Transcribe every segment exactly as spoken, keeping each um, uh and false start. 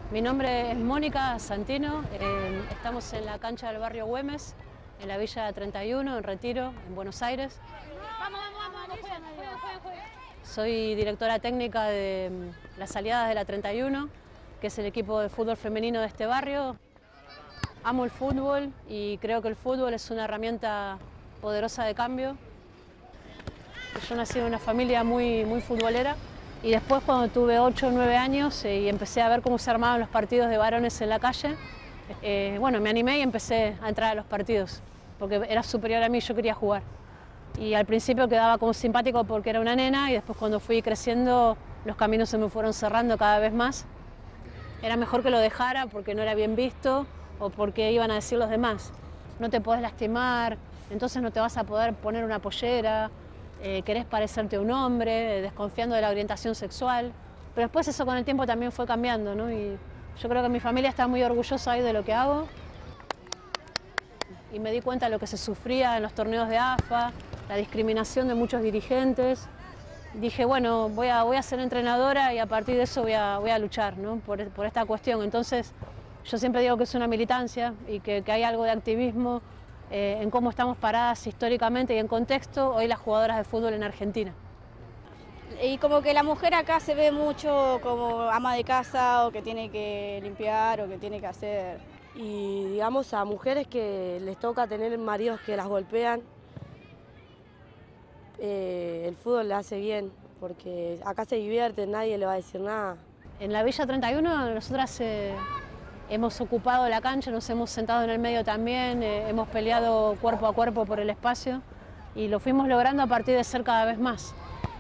Mi nombre es Mónica Santino, eh, estamos en la cancha del barrio Güemes, en la Villa treinta y uno, en Retiro, en Buenos Aires. Vamos, vamos, vamos, juega, juega, juega, juega. Soy directora técnica de las Aliadas de la treinta y uno, que es el equipo de fútbol femenino de este barrio. Amo el fútbol y creo que el fútbol es una herramienta poderosa de cambio. Yo nací en una familia muy, muy futbolera. Y después, cuando tuve ocho o nueve años eh, y empecé a ver cómo se armaban los partidos de varones en la calle, eh, bueno, me animé y empecé a entrar a los partidos, porque era superior a mí, yo quería jugar. Y al principio quedaba como simpático porque era una nena, y después cuando fui creciendo los caminos se me fueron cerrando cada vez más. Era mejor que lo dejara porque no era bien visto o porque iban a decir los demás. No te podés lastimar, entonces no te vas a poder poner una pollera. Eh, querés parecerte a un hombre, desconfiando de la orientación sexual, pero después eso con el tiempo también fue cambiando, ¿no? Y yo creo que mi familia está muy orgullosa hoy de lo que hago y me di cuenta de lo que se sufría en los torneos de A F A, la discriminación de muchos dirigentes. Dije, bueno, voy a, voy a ser entrenadora y a partir de eso voy a, voy a luchar, ¿no? por, por esta cuestión. Entonces yo siempre digo que es una militancia y que, que hay algo de activismo Eh, en cómo estamos paradas históricamente y en contexto hoy las jugadoras de fútbol en Argentina. Y como que la mujer acá se ve mucho como ama de casa o que tiene que limpiar o que tiene que hacer. Y digamos a mujeres que les toca tener maridos que las golpean, eh, el fútbol le hace bien, porque acá se divierte, nadie le va a decir nada. En la Villa treinta y uno nosotras eh, hemos ocupado la cancha, nos hemos sentado en el medio también, eh, hemos peleado cuerpo a cuerpo por el espacio y lo fuimos logrando a partir de ser cada vez más.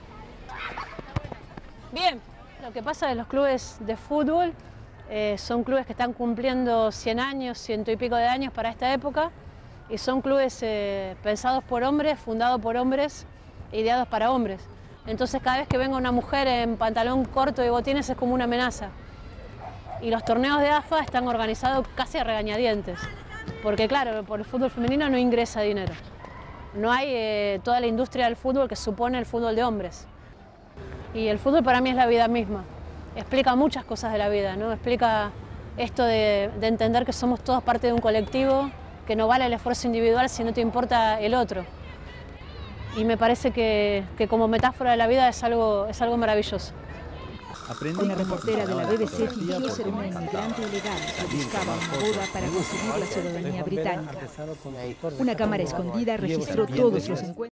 Bien, lo que pasa es que los clubes de fútbol eh, son clubes que están cumpliendo cien años, ciento y pico de años para esta época, y son clubes eh, pensados por hombres, fundados por hombres, ideados para hombres. Entonces cada vez que venga una mujer en pantalón corto y botines es como una amenaza. Y los torneos de A F A están organizados casi a regañadientes, porque claro, por el fútbol femenino no ingresa dinero. No hay eh, toda la industria del fútbol que supone el fútbol de hombres. Y el fútbol para mí es la vida misma. Explica muchas cosas de la vida, ¿no? Explica esto de, de entender que somos todos parte de un colectivo, que no vale el esfuerzo individual si no te importa el otro. Y me parece que, que como metáfora de la vida es algo, es algo maravilloso. Una reportera de la B B C fingió ser una inmigrante ilegal que buscaba una boda para conseguir la ciudadanía británica. Una cámara escondida registró todos los encuentros.